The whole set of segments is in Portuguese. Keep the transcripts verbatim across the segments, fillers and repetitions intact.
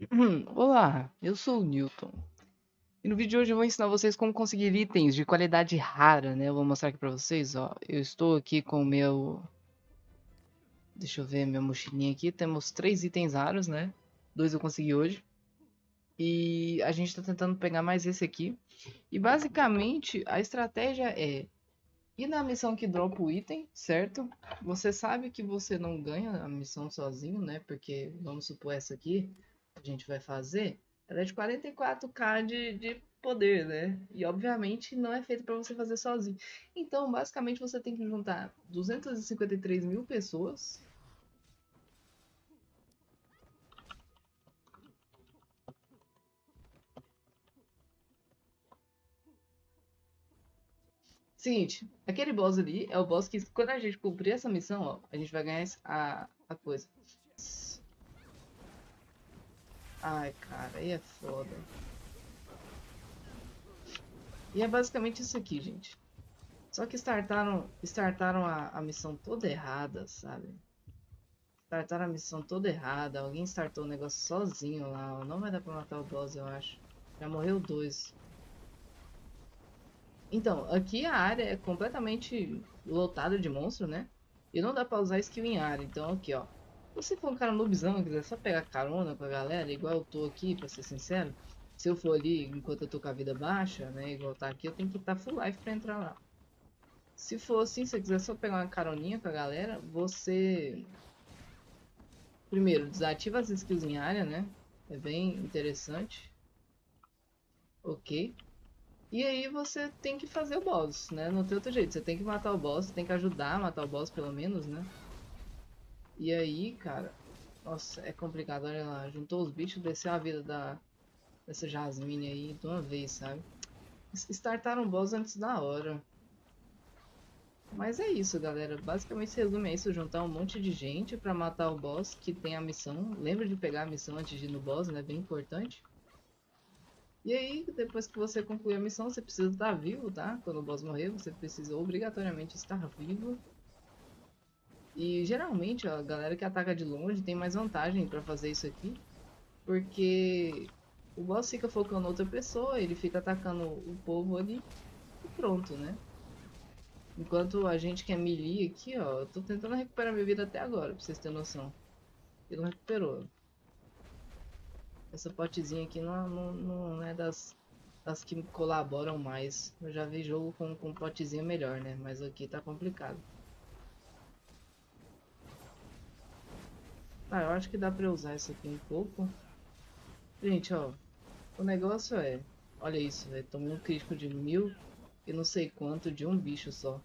Olá, eu sou o Newton. E no vídeo de hoje eu vou ensinar vocês como conseguir itens de qualidade rara, né? Eu vou mostrar aqui pra vocês, ó. Eu estou aqui com o meu... Deixa eu ver minha mochilinha aqui. Temos três itens raros, né? Dois eu consegui hoje. E a gente tá tentando pegar mais esse aqui. E basicamente a estratégia é ir na missão que dropa o item, certo? Você sabe que você não ganha a missão sozinho, né? Porque, vamos supor essa aqui, a gente vai fazer, ela é de quarenta e quatro k de, de poder, né? E obviamente não é feito para você fazer sozinho. Então, basicamente, você tem que juntar duzentas e cinquenta e três mil pessoas. Seguinte, aquele boss ali é o boss que, quando a gente cumprir essa missão, ó, a gente vai ganhar a, a coisa. Ai, cara, aí é foda. E é basicamente isso aqui, gente. Só que startaram, startaram a, a missão toda errada, sabe? Startaram a missão toda errada. Alguém startou o negócio sozinho lá. Ó. Não vai dar pra matar o boss, eu acho. Já morreu dois. Então, aqui a área é completamente lotada de monstro, né? E não dá pra usar skill em área. Então, aqui, ó. Se você for um cara noobzão, quiser só pegar carona com a galera, igual eu tô aqui, pra ser sincero. Se eu for ali enquanto eu tô com a vida baixa, né? Igual tá aqui, eu tenho que estar full life pra entrar lá. Se for assim, se você quiser só pegar uma caroninha com a galera, você primeiro desativa as skills em área, né? É bem interessante. Ok. E aí você tem que fazer o boss, né? Não tem outro jeito. Você tem que matar o boss, tem que ajudar a matar o boss pelo menos, né? E aí, cara, nossa, é complicado. Olha lá, juntou os bichos, desceu a vida da dessa Jasmine aí de uma vez, sabe? Startaram o boss antes da hora. Mas é isso, galera. Basicamente se resume a isso, juntar um monte de gente pra matar o boss que tem a missão. Lembra de pegar a missão antes de ir no boss, né? Bem importante. E aí, depois que você concluir a missão, você precisa estar vivo, tá? Quando o boss morrer, você precisa obrigatoriamente estar vivo. E geralmente, ó, a galera que ataca de longe tem mais vantagem pra fazer isso aqui. Porque o boss fica focando outra pessoa, ele fica atacando o povo ali e pronto, né? Enquanto a gente que é melee aqui, ó, eu tô tentando recuperar minha vida até agora, pra vocês terem noção. Ele não recuperou. Essa potezinha aqui não, não, não é das, das que colaboram mais. Eu já vi jogo com, com potezinha melhor, né? Mas aqui tá complicado. Ah, eu acho que dá pra usar isso aqui um pouco. Gente, ó, o negócio é... Olha isso, velho. Tomei um crítico de mil e não sei quanto de um bicho só.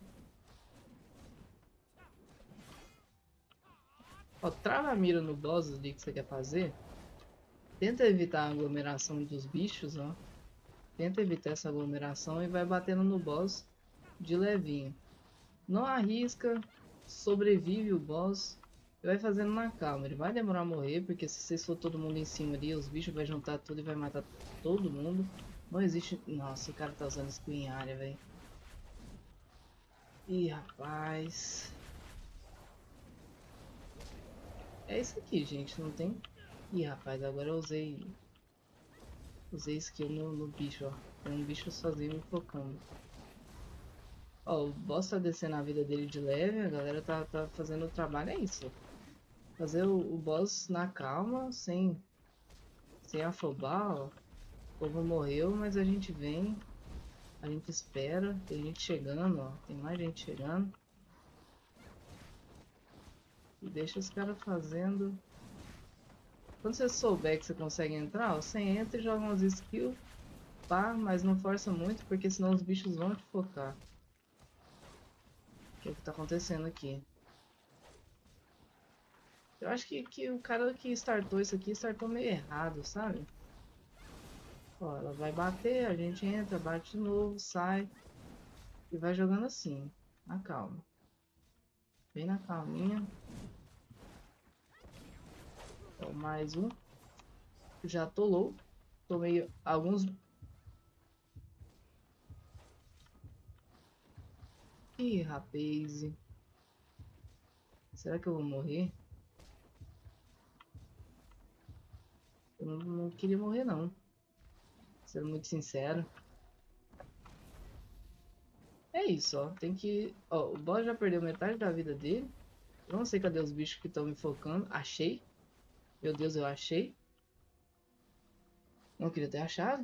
Ó, trava a mira no boss ali que você quer fazer. Tenta evitar a aglomeração dos bichos, ó. Tenta evitar essa aglomeração e vai batendo no boss de levinho. Não arrisca, sobrevive o boss e vai fazendo na calma. Ele vai demorar a morrer, porque se vocês for todo mundo em cima ali, os bichos vai juntar tudo e vai matar todo mundo. Não existe... Nossa, o cara tá usando skill em área, velho. Ih, rapaz. É isso aqui, gente. Não tem... Ih, rapaz, agora eu usei... Usei skill no, no bicho, ó. Tem um bicho sozinho me focando. Ó, o boss tá descendo a vida dele de leve, a galera tá, tá fazendo o trabalho, é isso. Fazer o, o boss na calma, sem, sem afobar, ó. O povo morreu, mas a gente vem, a gente espera, tem gente chegando, ó. Tem mais gente chegando. E deixa os caras fazendo. Quando você souber que você consegue entrar, ó, você entra e joga umas skills, pá, mas não força muito, porque senão os bichos vão te focar. Que é o que tá acontecendo aqui. Eu acho que, que o cara que startou isso aqui startou meio errado, sabe? Ó, ela vai bater, a gente entra, bate de novo, sai e vai jogando assim, na calma. Bem na calminha. Ó, mais um. Já atolou. Tomei alguns... Ih, rapaz. Será que eu vou morrer? Eu não, não queria morrer não. Sendo muito sincero. É isso, ó. Tem que... Ó, o boss já perdeu metade da vida dele. Eu não sei cadê os bichos que estão me focando. Achei. Meu Deus, eu achei. Não queria ter achado.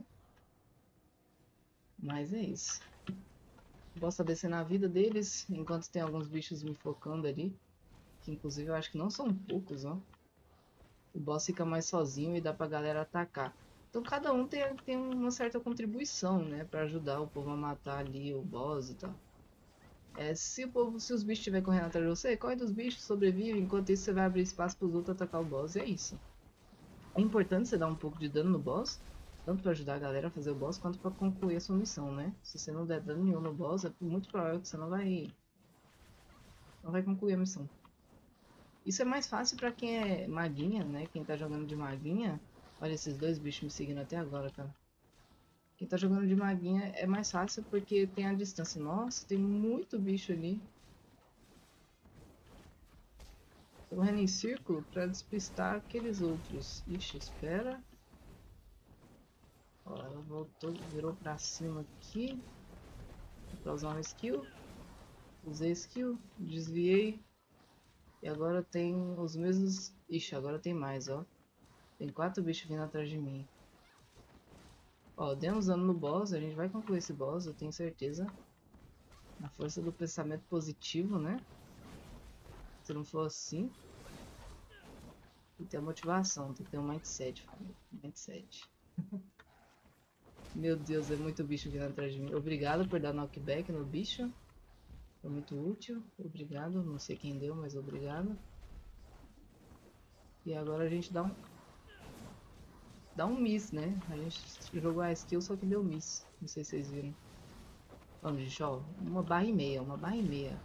Mas é isso. O boss tá descendo a vida deles. Enquanto tem alguns bichos me focando ali. Que inclusive eu acho que não são poucos, ó. O boss fica mais sozinho e dá pra galera atacar. Então cada um tem, tem uma certa contribuição, né? Pra ajudar o povo a matar ali o boss e tal. É, se, o povo, se os bichos estiverem correndo atrás de você, corre dos bichos, sobrevive. Enquanto isso você vai abrir espaço pros outros atacar o boss. E é isso. É importante você dar um pouco de dano no boss. Tanto pra ajudar a galera a fazer o boss, quanto pra concluir a sua missão, né? Se você não der dano nenhum no boss, é muito provável que você não vai... Não vai concluir a missão. Isso é mais fácil pra quem é maguinha, né? Quem tá jogando de maguinha. Olha esses dois bichos me seguindo até agora, cara. Quem tá jogando de maguinha é mais fácil porque tem a distância. Nossa, tem muito bicho ali. Tô correndo em círculo pra despistar aqueles outros. Ixi, espera. Ó, ela voltou, virou pra cima aqui. Pra usar uma skill. Usei skill, desviei. E agora tem os mesmos... Ixi, agora tem mais, ó. Tem quatro bichos vindo atrás de mim. Ó, demos dano no boss, a gente vai concluir esse boss, eu tenho certeza. Na força do pensamento positivo, né? Se não for assim... Tem que ter a motivação, tem que ter um mindset, família. Mindset. Meu Deus, é muito bicho vindo atrás de mim. Obrigado por dar knockback no bicho. Foi muito útil. Obrigado. Não sei quem deu, mas obrigado. E agora a gente dá um... Dá um miss, né? A gente jogou a skill, só que deu miss. Não sei se vocês viram. Vamos, gente, ó. Uma barra e meia, uma barra e meia.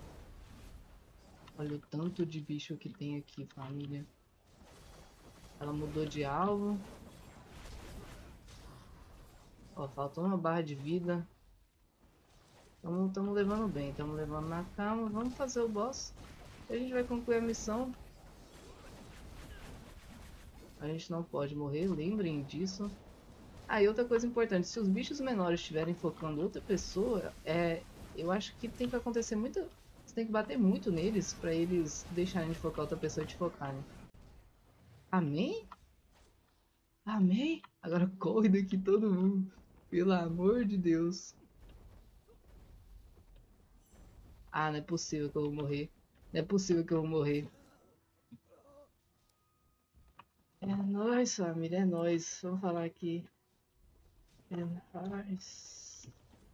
Olha o tanto de bicho que tem aqui, família. Ela mudou de alvo. Ó, faltou uma barra de vida. Estamos levando bem, estamos levando na calma. Vamos fazer o boss. A gente vai concluir a missão. A gente não pode morrer, lembrem disso. Ah, e outra coisa importante, se os bichos menores estiverem focando outra pessoa, é, eu acho que tem que acontecer muito... Você tem que bater muito neles pra eles deixarem de focar outra pessoa e te focarem. Amém? Amém? Agora corre daqui todo mundo. Pelo amor de Deus. Ah, não é possível que eu vou morrer. Não é possível que eu vou morrer. É nóis, família, é nóis. Vamos falar aqui. É nóis.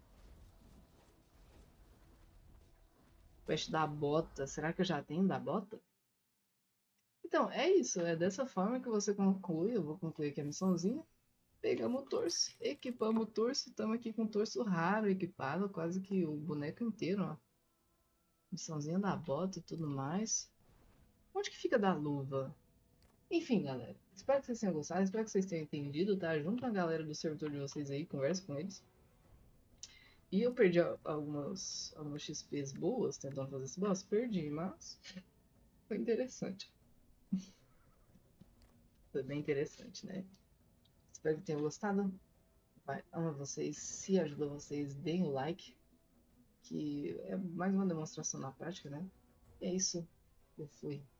Quest da bota. Será que eu já tenho da bota? Então, é isso. É dessa forma que você conclui. Eu vou concluir aqui a missãozinha. Pegamos o torso. Equipamos o torso. Estamos aqui com o torso raro equipado. Quase que o boneco inteiro, ó. Missãozinha da bota e tudo mais. Onde que fica da luva? Enfim, galera. Espero que vocês tenham gostado. Espero que vocês tenham entendido, tá? Junto com a galera do servidor de vocês aí. Conversa com eles. E eu perdi algumas, algumas X Ps boas tentando fazer esse boss. Perdi, mas foi interessante. Foi bem interessante, né? Espero que tenham gostado. Vai, amo vocês. Se ajudou vocês, deem o like. Que é mais uma demonstração na prática, né? E é isso. Eu fui.